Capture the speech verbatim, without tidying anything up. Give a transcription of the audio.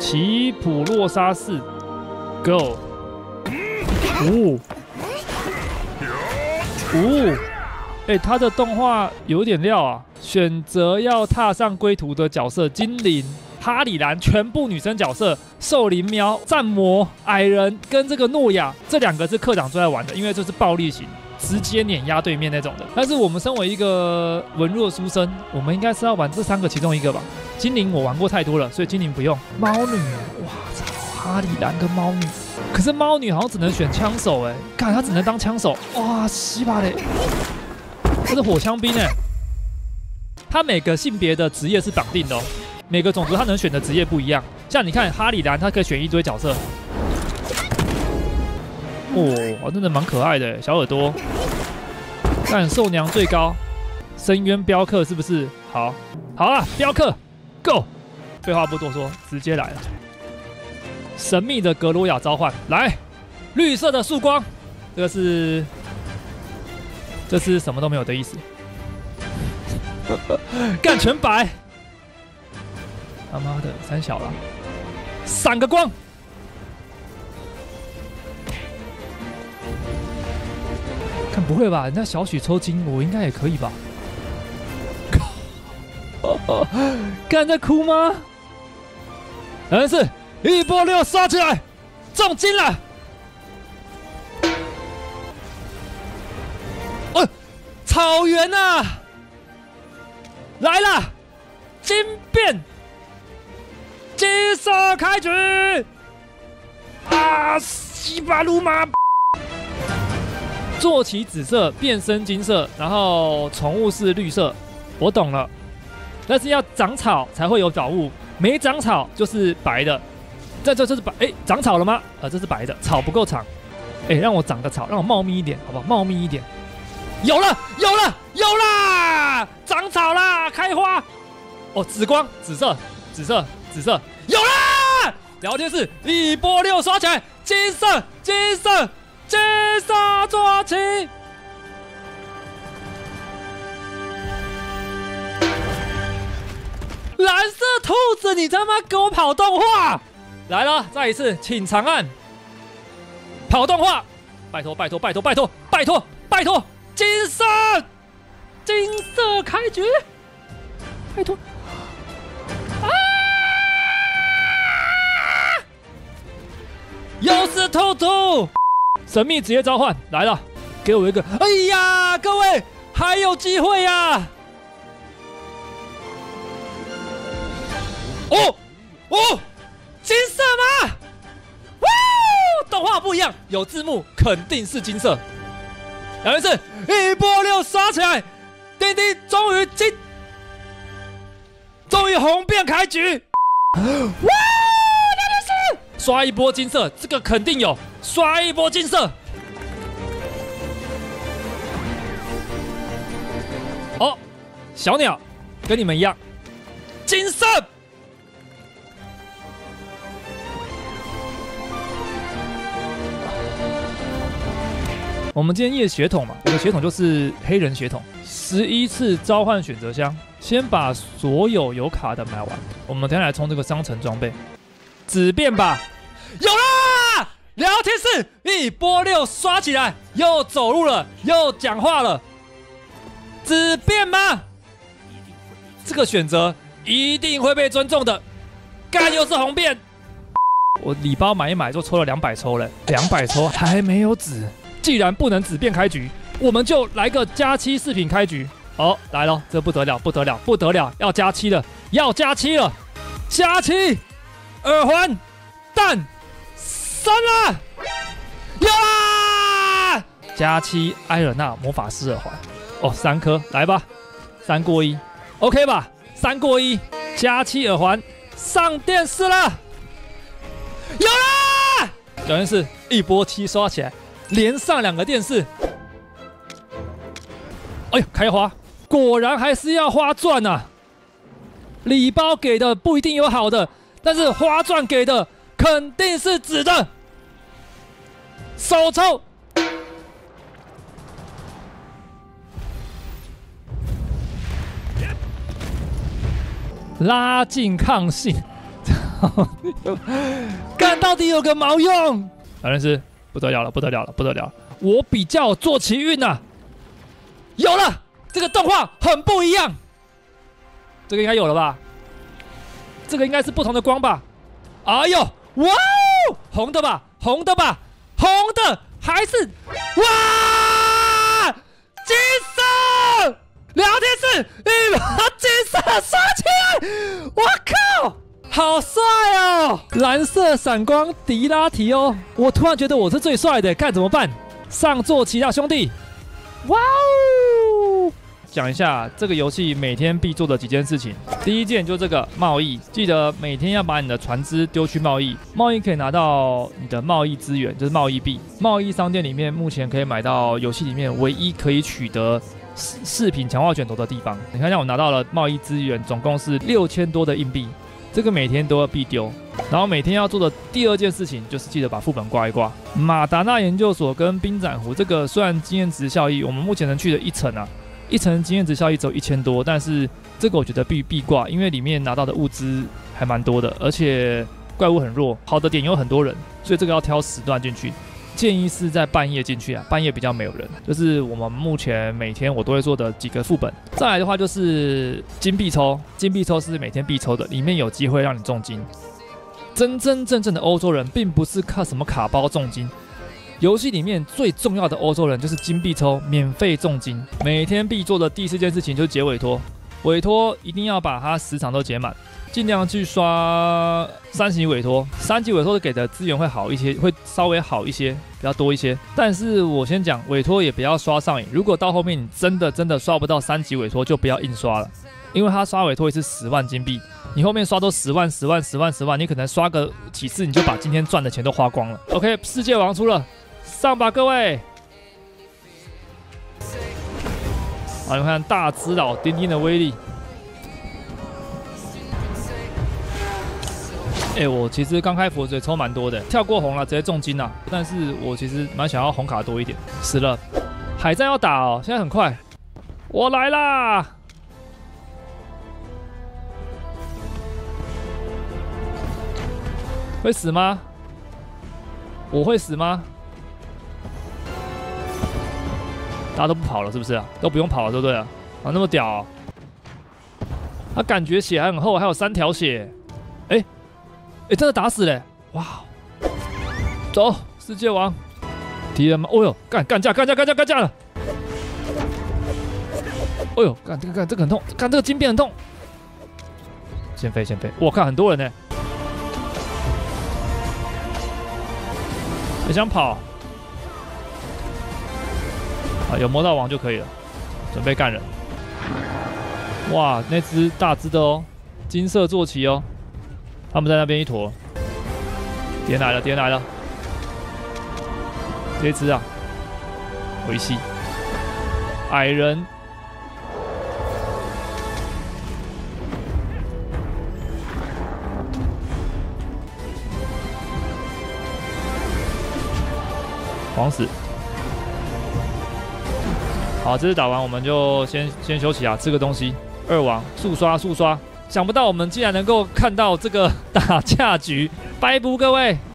奇普洛沙士 ，Go！ 哦，哦，哎，他的动画有点料啊！选择要踏上归途的角色：精灵、哈里兰，全部女生角色；兽灵喵、战魔、矮人跟这个诺亚，这两个是课长最爱玩的，因为这是暴力型。 直接碾压对面那种的，但是我们身为一个文弱书生，我们应该是要玩这三个其中一个吧。精灵我玩过太多了，所以精灵不用。猫女，哇操，哈里兰跟猫女，可是猫女好像只能选枪手哎，看她只能当枪手，哇西巴嘞，这是火枪兵哎。她每个性别的职业是绑定的哦，每个种族她能选的职业不一样。像你看哈里兰，她可以选一堆角色。 哦，真的蛮可爱的，小耳朵。看兽娘最高，深渊镖客是不是？好，好啊，镖客 ，Go！ 废话不多说，直接来了。神秘的格罗亚召唤，来，绿色的曙光，这个是，这是什么都没有的意思。干全白，他妈的三小了，闪个光。 看不会吧？人家小许抽筋，我应该也可以吧？干在哭吗？但是一波六刷起来，中金了！哦，草原啊，来了！金变，金色开局！啊，西巴鲁马！ 坐骑紫色，变身金色，然后宠物是绿色，我懂了。但是要长草才会有宝物，没长草就是白的。这这这是白，哎，长草了吗？啊，这是白的，草不够长。哎，让我长个草，让我茂密一点，好不好？茂密一点。有了，有了，有啦！长草啦，开花。哦，紫光，紫色，紫色，紫色，有啦！聊天室一波六刷起来，金色，金色。 金色坐骑，蓝色兔子，你他妈给我跑动画！来了，再一次，请长按跑动画，拜托拜托拜托拜托拜托拜托，金色，金色开局，拜托啊！又是兔兔。 神秘职业召唤来了，给我一个！哎呀，各位还有机会呀！哦哦，金色吗？哇，动画不一样，有字幕，肯定是金色。两件事，一波六刷起来，丁丁终于金，终于红变开局！哇，两件事，刷一波金色，这个肯定有。 刷一波金色！哦，小鸟跟你们一样，金色。我们今天夜血统嘛，我的血统就是黑人血统，十一次召唤选择箱，先把所有有卡的买完。我们等下来冲这个商城装备，纸变吧，有啦！ 聊天室一波六刷起来，又走路了，又讲话了，纸变吗？这个选择一定会被尊重的。干又是红变，我礼包买一买就抽了两百抽了，两百抽还没有纸。既然不能纸变开局，我们就来个加七饰品开局。哦，来了，这不得了，不得了，不得了，要加七了，要加七了，加七，耳环，蛋。 三了，有啦！加七埃尔纳魔法师耳环，哦，三颗，来吧，三过一 ，OK 吧？三过一，加七耳环上电视了，有啦！表现是一波七刷起来，连上两个电视，哎呦，开花，果然还是要花钻呐、啊！礼包给的不一定有好的，但是花钻给的肯定是纸的。 手抽，拉近抗性， 干到底有个毛用？反正是不得了了，不得了了，不得了！我比较做奇运呐、啊，有了，这个动画很不一样。这个应该有了吧？这个应该是不同的光吧？哎呦，哇哦，红的吧，红的吧，红的还是哇，金色聊天室，你把金色刷起来！我靠！好帅哦！蓝色闪光迪拉提哦，我突然觉得我是最帅的，看怎么办？上座其他兄弟，哇哦！讲一下这个游戏每天必做的几件事情。第一件就这个贸易，记得每天要把你的船只丢去贸易，贸易可以拿到你的贸易资源，就是贸易币。贸易商店里面目前可以买到游戏里面唯一可以取得饰品强化卷轴的地方。你看，像我拿到了贸易资源，总共是六千多的硬币。这个每天都要必丢，然后每天要做的第二件事情就是记得把副本挂一挂。马达纳研究所跟冰盏湖这个虽然经验值效益，我们目前能去的一层啊，一层经验值效益只有一千多，但是这个我觉得必必挂，因为里面拿到的物资还蛮多的，而且怪物很弱，好的点有很多人，所以这个要挑时段进去。建议是在半夜进去啊，半夜比较没有人。就是我们目前每天我都会做的几个副本。再来的话就是金币抽，金币抽是每天必抽的，里面有机会让你中金。真真正正的欧洲人并不是靠什么卡包中金，游戏里面最重要的欧洲人就是金币抽，免费中金。每天必做的第四件事情就是解委托，委托一定要把它时长都解满。尽量去刷三级委托，三级委托给的资源会好一些，会稍微好一些，比较多一些。但是我先讲委托也不要刷上瘾，如果到后面你真的真的刷不到三级委托，就不要硬刷了，因为他刷委托也是十万金币，你后面刷都十万、十万、十万、十万，你可能刷个几次你就把今天赚的钱都花光了。OK， 世界王出了，上吧各位！好，你看大只佬丁丁的威力。哎、欸，我其实刚开佛嘴抽蛮多的，跳过红了直接中金了，但是我其实蛮想要红卡多一点。死了，海战要打哦，现在很快，我来啦！会死吗？我会死吗？大家都不跑了是不是啊？都不用跑了对不对啊？啊，那么屌、哦，他感觉血还很厚，还有三条血，哎、欸。哎、欸，真的打死嘞！哇，走，世界王，敌人吗？哦呦，干干架干架干架干架了！哦呦，干这个干这个很痛，干这个金边很痛。先飞先飞，我看很多人呢。很想跑，啊，有摸到王就可以了，准备干人。哇，那只大只的哦，金色坐骑哦。他们在那边一坨，点来了，点来了，这只啊，维西，矮人，黄死，好，这次打完我们就先先休息啊，吃个东西，二王速刷速刷。想不到我们竟然能够看到这个打架局，拜拜各位。